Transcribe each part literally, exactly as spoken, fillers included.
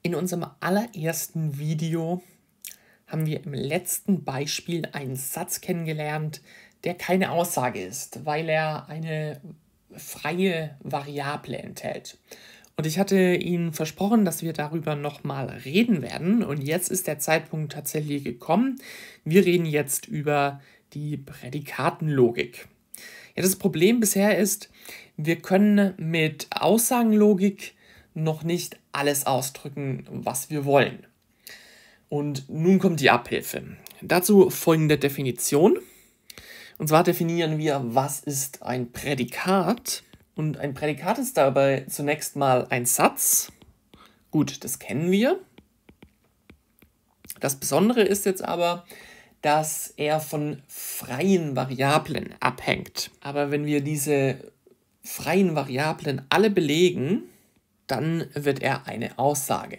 In unserem allerersten Video haben wir im letzten Beispiel einen Satz kennengelernt, der keine Aussage ist, weil er eine freie Variable enthält. Und ich hatte Ihnen versprochen, dass wir darüber nochmal reden werden. Und jetzt ist der Zeitpunkt tatsächlich gekommen. Wir reden jetzt über die Prädikatenlogik. Ja, das Problem bisher ist, wir können mit Aussagenlogik noch nicht alles ausdrücken, was wir wollen. Und nun kommt die Abhilfe. Dazu folgende Definition. Und zwar definieren wir, was ist ein Prädikat. Und ein Prädikat ist dabei zunächst mal ein Satz. Gut, das kennen wir. Das Besondere ist jetzt aber, dass er von freien Variablen abhängt. Aber wenn wir diese freien Variablen alle belegen, dann wird er eine Aussage.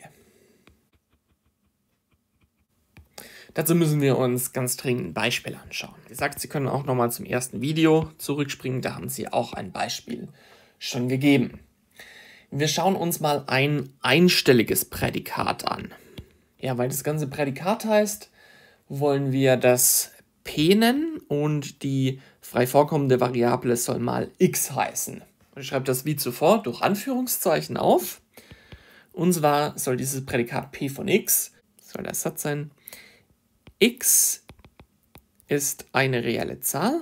Dazu müssen wir uns ganz dringend ein Beispiel anschauen. Wie gesagt, Sie können auch nochmal zum ersten Video zurückspringen, da haben Sie auch ein Beispiel schon gegeben. Wir schauen uns mal ein einstelliges Prädikat an. Ja, weil das ganze Prädikat heißt, wollen wir das P nennen und die frei vorkommende Variable soll mal x heißen. Ich schreibe das wie zuvor durch Anführungszeichen auf. Und zwar soll dieses Prädikat P von x, soll der Satz sein, x ist eine reelle Zahl.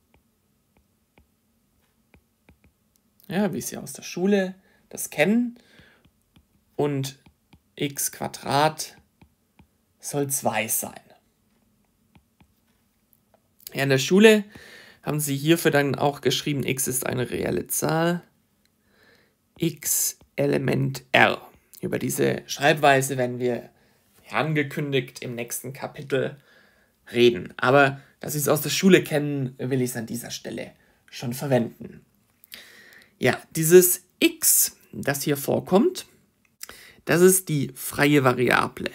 Ja, wie Sie aus der Schule das kennen. Und x Quadrat soll zwei sein. Ja, in der Schule haben Sie hierfür dann auch geschrieben, x ist eine reelle Zahl, x Element R. Über diese Schreibweise werden wir angekündigt im nächsten Kapitel reden. Aber da Sie es aus der Schule kennen, will ich es an dieser Stelle schon verwenden. Ja, dieses x, das hier vorkommt, das ist die freie Variable.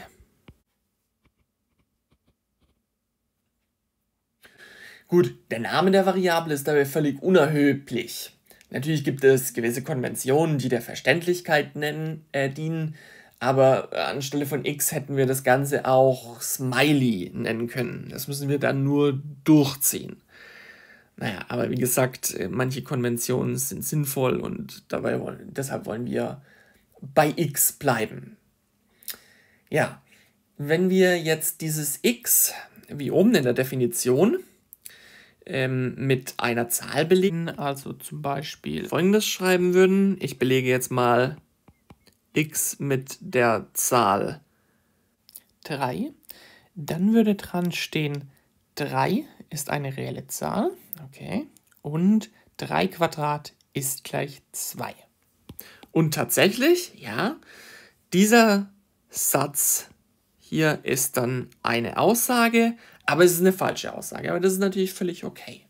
Gut, der Name der Variable ist dabei völlig unerheblich. Natürlich gibt es gewisse Konventionen, die der Verständlichkeit nennen, äh, dienen, aber anstelle von x hätten wir das Ganze auch Smiley nennen können. Das müssen wir dann nur durchziehen. Naja, aber wie gesagt, manche Konventionen sind sinnvoll und dabei wollen, deshalb wollen wir bei x bleiben. Ja, wenn wir jetzt dieses x, wie oben in der Definition, ähm, mit einer Zahl belegen, also zum Beispiel Folgendes schreiben würden. Ich belege jetzt mal x mit der Zahl drei. Dann würde dran stehen, drei ist eine reelle Zahl. Okay. Und drei Quadrat ist gleich zwei. Und tatsächlich, ja, dieser Satz hier ist dann eine Aussage, aber es ist eine falsche Aussage. Aber das ist natürlich völlig okay.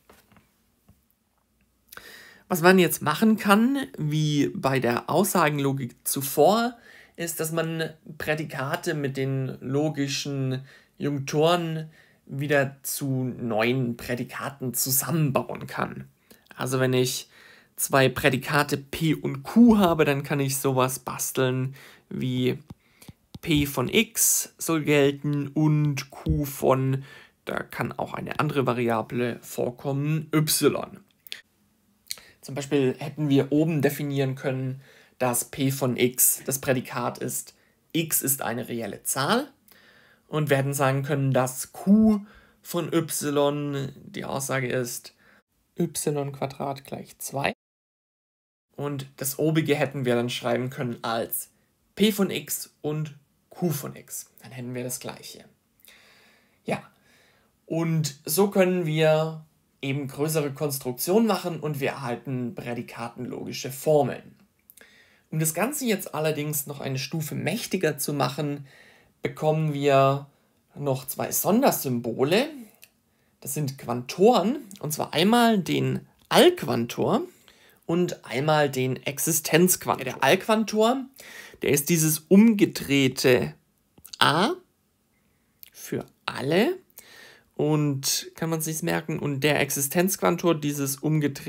Was man jetzt machen kann, wie bei der Aussagenlogik zuvor, ist, dass man Prädikate mit den logischen Junktoren wieder zu neuen Prädikaten zusammenbauen kann. Also wenn ich zwei Prädikate P und Q habe, dann kann ich sowas basteln wie P von x soll gelten und Q von, da kann auch eine andere Variable vorkommen, y. Zum Beispiel hätten wir oben definieren können, dass P von x das Prädikat ist, x ist eine reelle Zahl. Und wir hätten sagen können, dass Q von y, die Aussage ist, y² gleich zwei. Und das obige hätten wir dann schreiben können als P von x und Q von x. Dann hätten wir das gleiche. Ja, und so können wir eben größere Konstruktionen machen und wir erhalten prädikatenlogische Formeln. Um das Ganze jetzt allerdings noch eine Stufe mächtiger zu machen, bekommen wir noch zwei Sondersymbole. Das sind Quantoren, und zwar einmal den Allquantor und einmal den Existenzquantor. Der Allquantor, der ist dieses umgedrehte A für alle und kann man sich merken, und der Existenzquantor dieses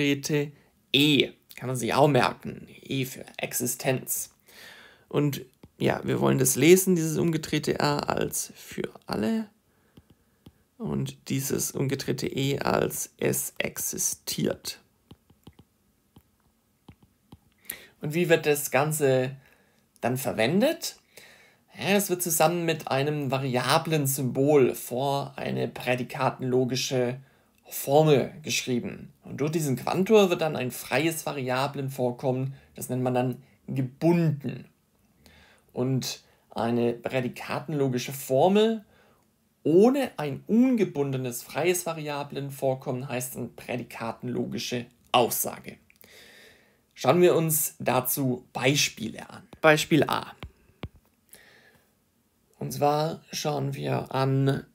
umgedrehte E, kann man sich auch merken, E für Existenz. Und ja, wir wollen das lesen, dieses umgedrehte A als für alle und dieses umgedrehte E als es existiert. Und wie wird das Ganze dann verwendet? Ja, es wird zusammen mit einem variablen Symbol vor eine prädikatenlogische Formel geschrieben. Und durch diesen Quantor wird dann ein freies Variablenvorkommen, das nennt man dann gebunden. Und eine prädikatenlogische Formel ohne ein ungebundenes freies Variablenvorkommen heißt dann prädikatenlogische Aussage. Schauen wir uns dazu Beispiele an. Beispiel A. Und zwar schauen wir an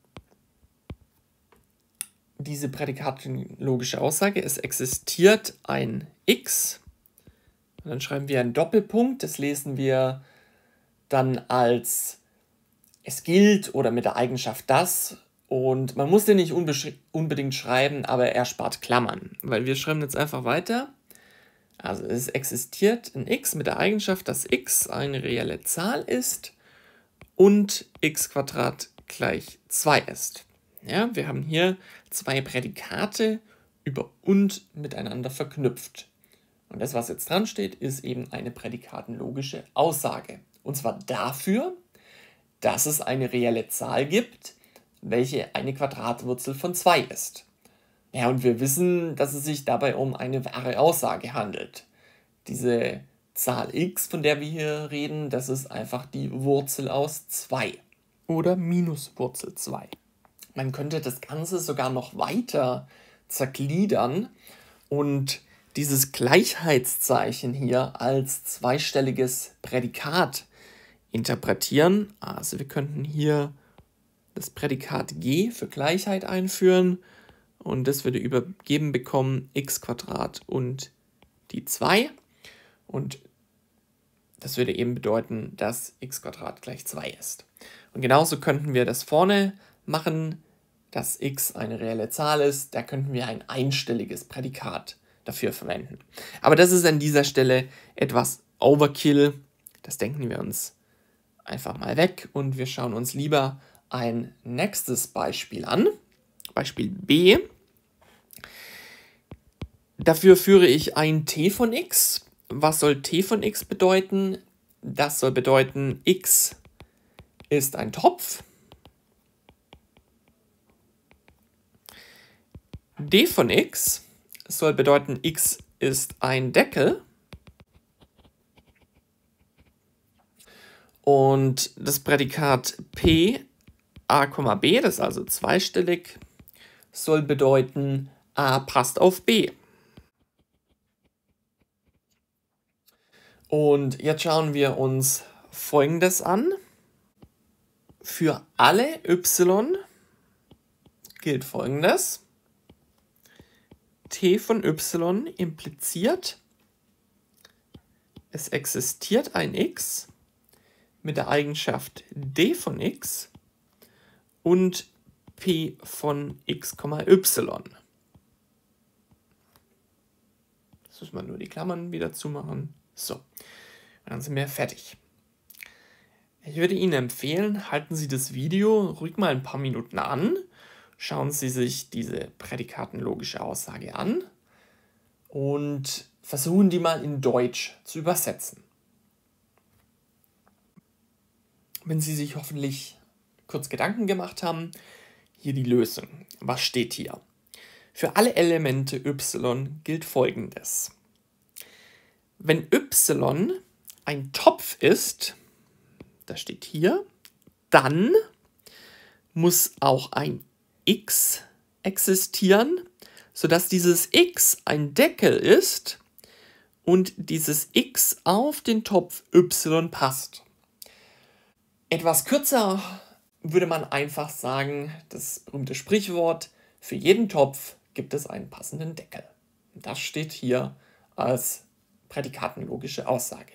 diese prädikatenlogische Aussage. Es existiert ein X. Und dann schreiben wir einen Doppelpunkt. Das lesen wir dann als es gilt oder mit der Eigenschaft das. Und man muss den nicht unbedingt schreiben, aber er spart Klammern. Weil wir schreiben jetzt einfach weiter. Also es existiert ein X mit der Eigenschaft, dass X eine reelle Zahl ist und x Quadrat gleich zwei ist. Ja, wir haben hier zwei Prädikate über und miteinander verknüpft. Und das, was jetzt dran steht, ist eben eine prädikatenlogische Aussage. Und zwar dafür, dass es eine reelle Zahl gibt, welche eine Quadratwurzel von zwei ist. Ja, und wir wissen, dass es sich dabei um eine wahre Aussage handelt. Diese Zahl x, von der wir hier reden, das ist einfach die Wurzel aus zwei. Oder minus Wurzel zwei. Man könnte das Ganze sogar noch weiter zergliedern und dieses Gleichheitszeichen hier als zweistelliges Prädikat interpretieren. Also wir könnten hier das Prädikat g für Gleichheit einführen und das würde übergeben bekommen x Quadrat und die zwei. Und das würde eben bedeuten, dass x Quadrat gleich zwei ist. Und genauso könnten wir das vorne machen, dass x eine reelle Zahl ist. Da könnten wir ein einstelliges Prädikat dafür verwenden. Aber das ist an dieser Stelle etwas Overkill. Das denken wir uns einfach mal weg und wir schauen uns lieber ein nächstes Beispiel an. Beispiel B. Dafür führe ich ein t von x. Was soll t von x bedeuten? Das soll bedeuten, x ist ein Topf. D von x soll bedeuten, x ist ein Deckel. Und das Prädikat P, A, B, das ist also zweistellig, soll bedeuten, A passt auf B. Und jetzt schauen wir uns Folgendes an. Für alle y gilt Folgendes. T von y impliziert, es existiert ein x mit der Eigenschaft d von x und p von x, y. Jetzt müssen wir nur die Klammern wieder zumachen. So, und dann sind wir fertig. Ich würde Ihnen empfehlen, halten Sie das Video ruhig mal ein paar Minuten an. Schauen Sie sich diese prädikatenlogische Aussage an und versuchen die mal in Deutsch zu übersetzen. Wenn Sie sich hoffentlich kurz Gedanken gemacht haben, hier die Lösung. Was steht hier? Für alle Elemente y gilt Folgendes. Wenn y ein Topf ist, das steht hier, dann muss auch ein x existieren, sodass dieses x ein Deckel ist und dieses x auf den Topf y passt. Etwas kürzer würde man einfach sagen, das berühmte Sprichwort, für jeden Topf gibt es einen passenden Deckel. Das steht hier als prädikatenlogische Aussage.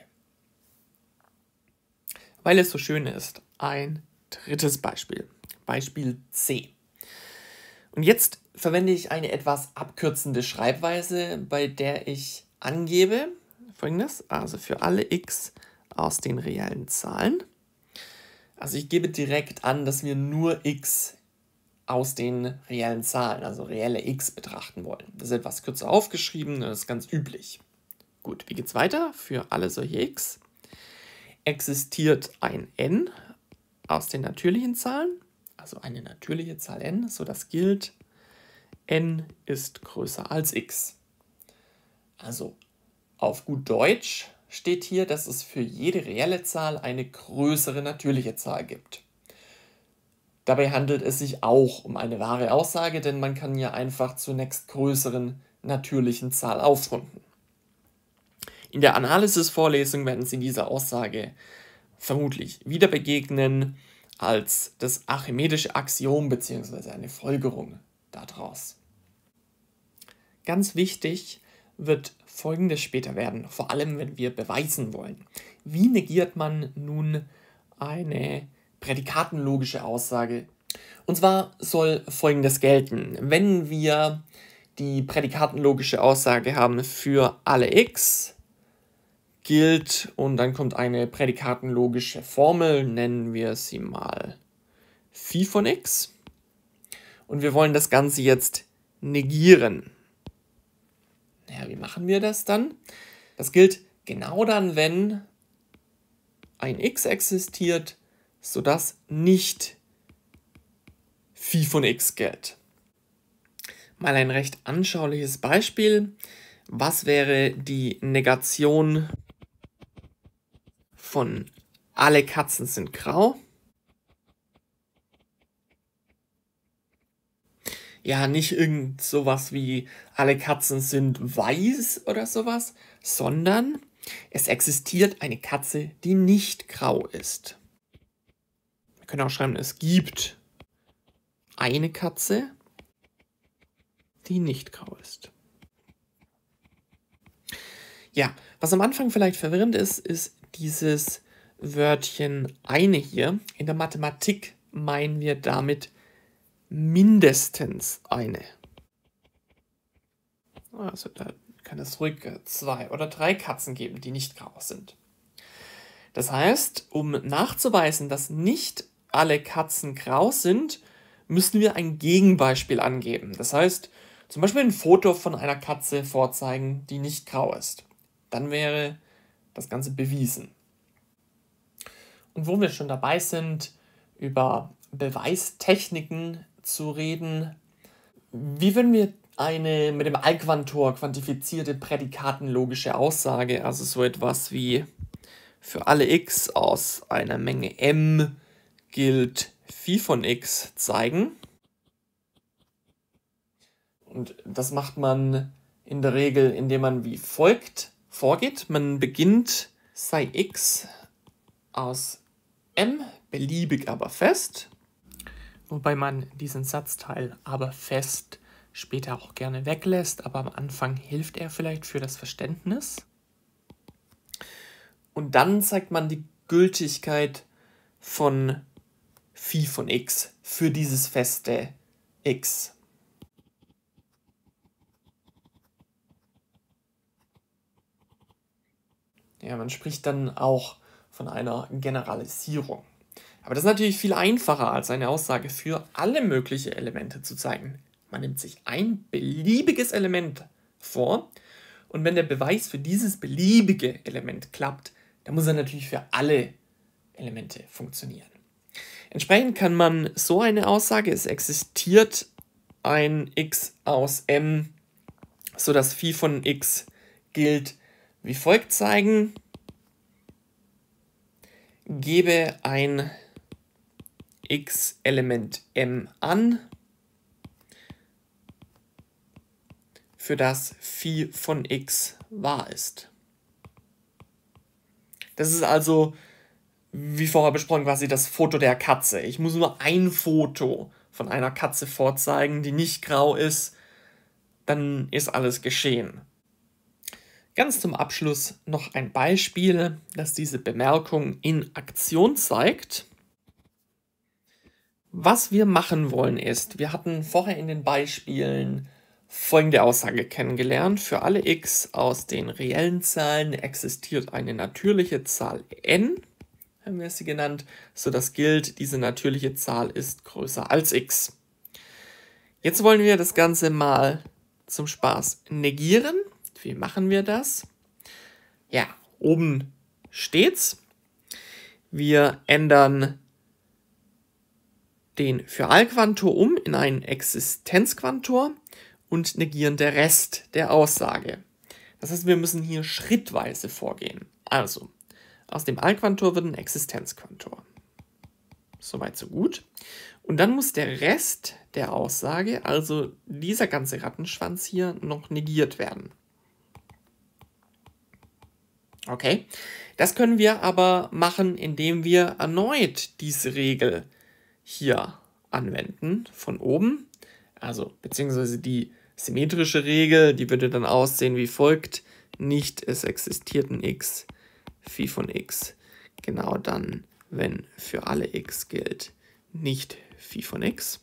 Weil es so schön ist, ein drittes Beispiel. Beispiel C. Und jetzt verwende ich eine etwas abkürzende Schreibweise, bei der ich angebe, folgendes, also für alle x aus den reellen Zahlen. Also ich gebe direkt an, dass wir nur x aus den reellen Zahlen, also reelle x, betrachten wollen. Das ist etwas kürzer aufgeschrieben, das ist ganz üblich. Gut, wie geht's weiter? Für alle solche x existiert ein n aus den natürlichen Zahlen, also eine natürliche Zahl n, so das gilt, n ist größer als x. Also auf gut Deutsch steht hier, dass es für jede reelle Zahl eine größere natürliche Zahl gibt. Dabei handelt es sich auch um eine wahre Aussage, denn man kann ja einfach zur nächstgrößeren natürlichen Zahl aufrunden. In der Analysis-Vorlesung werden Sie dieser Aussage vermutlich wieder begegnen als das archimedische Axiom bzw. eine Folgerung daraus. Ganz wichtig wird Folgendes später werden, vor allem wenn wir beweisen wollen. Wie negiert man nun eine prädikatenlogische Aussage? Und zwar soll Folgendes gelten. Wenn wir die prädikatenlogische Aussage haben für alle x, gilt, und dann kommt eine prädikatenlogische Formel, nennen wir sie mal phi von x. Und wir wollen das Ganze jetzt negieren. Naja, wie machen wir das dann? Das gilt genau dann, wenn ein x existiert, sodass nicht phi von x gilt. Mal ein recht anschauliches Beispiel. Was wäre die Negation von alle Katzen sind grau? Ja, nicht irgend sowas wie alle Katzen sind weiß oder sowas, sondern es existiert eine Katze, die nicht grau ist. Wir können auch schreiben, es gibt eine Katze, die nicht grau ist. Ja, was am Anfang vielleicht verwirrend ist, ist dieses Wörtchen eine hier. In der Mathematik meinen wir damit mindestens eine. Also da kann es ruhig zwei oder drei Katzen geben, die nicht grau sind. Das heißt, um nachzuweisen, dass nicht alle Katzen grau sind, müssen wir ein Gegenbeispiel angeben. Das heißt, zum Beispiel ein Foto von einer Katze vorzeigen, die nicht grau ist. Dann wäre das Ganze bewiesen. Und wo wir schon dabei sind, über Beweistechniken zu reden, wie würden wir eine mit dem Allquantor quantifizierte prädikatenlogische Aussage, also so etwas wie für alle x aus einer Menge m gilt phi von x, zeigen? Und das macht man in der Regel, indem man wie folgt vorgeht. Man beginnt, sei x aus m, beliebig aber fest, wobei man diesen Satzteil aber fest später auch gerne weglässt, aber am Anfang hilft er vielleicht für das Verständnis. Und dann zeigt man die Gültigkeit von phi von x für dieses feste x. Ja, man spricht dann auch von einer Generalisierung. Aber das ist natürlich viel einfacher, als eine Aussage für alle möglichen Elemente zu zeigen. Man nimmt sich ein beliebiges Element vor und wenn der Beweis für dieses beliebige Element klappt, dann muss er natürlich für alle Elemente funktionieren. Entsprechend kann man so eine Aussage, es existiert ein x aus m, sodass phi von x gilt, wie folgt zeigen. Gebe ein x-Element m an, für das phi von x wahr ist. Das ist also, wie vorher besprochen, quasi das Foto der Katze. Ich muss nur ein Foto von einer Katze vorzeigen, die nicht grau ist, dann ist alles geschehen. Ganz zum Abschluss noch ein Beispiel, das diese Bemerkung in Aktion zeigt. Was wir machen wollen ist, wir hatten vorher in den Beispielen folgende Aussage kennengelernt. Für alle x aus den reellen Zahlen existiert eine natürliche Zahl n, haben wir sie genannt, sodass gilt, diese natürliche Zahl ist größer als x. Jetzt wollen wir das Ganze mal zum Spaß negieren. Wie machen wir das? Ja, oben steht's. Wir ändern den Für-all-Quantor um in einen Existenzquantor und negieren den Rest der Aussage. Das heißt, wir müssen hier schrittweise vorgehen. Also, aus dem All-Quantor wird ein Existenzquantor. Soweit, so gut. Und dann muss der Rest der Aussage, also dieser ganze Rattenschwanz hier, noch negiert werden. Okay, das können wir aber machen, indem wir erneut diese Regel hier anwenden, von oben. Also, beziehungsweise die symmetrische Regel, die würde dann aussehen wie folgt. Nicht es existiert ein x, phi von x. Genau dann, wenn für alle x gilt, nicht phi von x.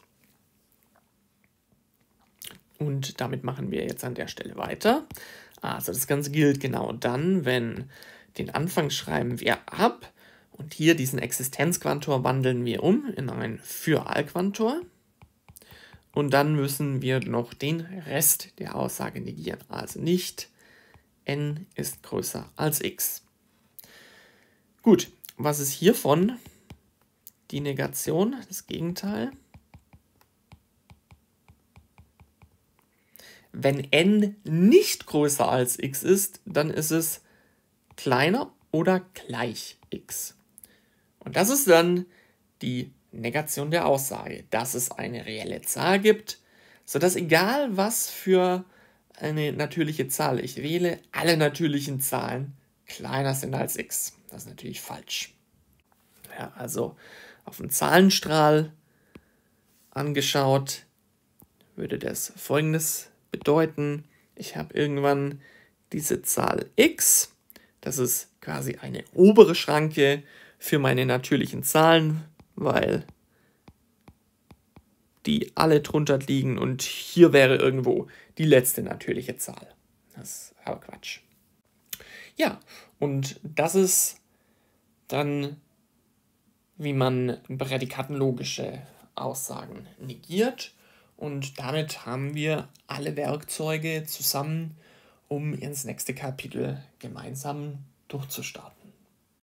Und damit machen wir jetzt an der Stelle weiter. Also das Ganze gilt genau dann, wenn den Anfang schreiben wir ab und hier diesen Existenzquantor wandeln wir um in einen Für-all-Quantor. Und dann müssen wir noch den Rest der Aussage negieren. Also nicht n ist größer als x. Gut, was ist hiervon die Negation, das Gegenteil? Wenn n nicht größer als x ist, dann ist es kleiner oder gleich x. Und das ist dann die Negation der Aussage, dass es eine reelle Zahl gibt, sodass egal was für eine natürliche Zahl ich wähle, alle natürlichen Zahlen kleiner sind als x. Das ist natürlich falsch. Ja, also auf dem Zahlenstrahl angeschaut, würde das Folgendes bedeuten: Ich habe irgendwann diese Zahl x, das ist quasi eine obere Schranke für meine natürlichen Zahlen, weil die alle drunter liegen und hier wäre irgendwo die letzte natürliche Zahl. Das ist aber Quatsch. Ja, und das ist dann, wie man prädikatenlogische Aussagen negiert. Und damit haben wir alle Werkzeuge zusammen, um ins nächste Kapitel gemeinsam durchzustarten.